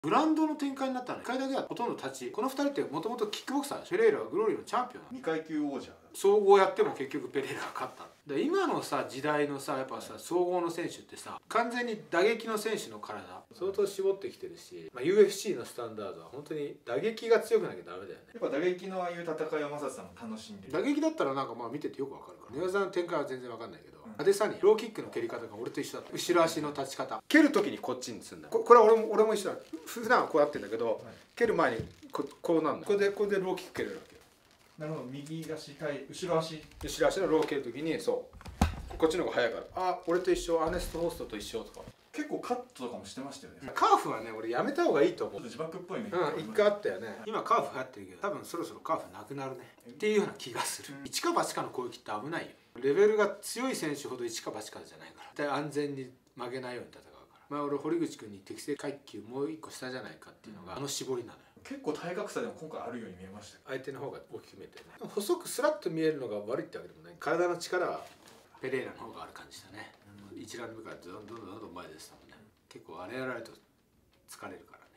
ブランドの展開になったの。1回だけはほとんど立ち。この2人ってもともとキックボクサーでしょ。ペレイラはグローリーのチャンピオンなの。 2階級王者。 総合やっても結局ペレイラが勝った。で今のさ時代のさやっぱさ総合の選手ってさ完全に打撃の選手の体相当絞ってきてるし、UFC のスタンダードは本当に打撃が強くなきゃダメだよね。 やっぱ打撃のああいう戦いはマサさんも楽しんでる。 打撃だったらなんかまあ見ててよくわかるから。寝技の展開は全然わかんないけど、アデサニローキックの蹴り方が俺と一緒だった。後ろ足の立ち方、蹴る時にこっちにすんだ。これは俺も一緒だ。普段はこうやってんだけど、蹴る前にこうなんだ。これでローキック蹴れるわけよ。 なるほど。右足対後ろ足のロー蹴る時にそうこっちの方が早いから、あ俺と一緒、アーネスト・ホーストと一緒とか。 結構カットとかもしてましたよね。 カーフはね俺やめた方がいいと思う。 ちょっと自爆っぽいね。 一回あったよね。今カーフ流行ってるけど多分そろそろカーフなくなるねっていうような気がする。一か八かの攻撃って危ないよ。レベルが強い選手ほど一か八かじゃないから、絶対安全に負けないように戦うから。俺堀口君に適正階級もう一個下じゃないかっていうのがあの絞りなのよ。 結構体格差でも今回あるように見えました。 相手の方が大きく見えてね。細くスラッと見えるのが悪いってわけでもない。体の力はペレイラの方がある感じだね。1ラウンド目からどんどん前でしたもんね。結構あれやられると疲れるから。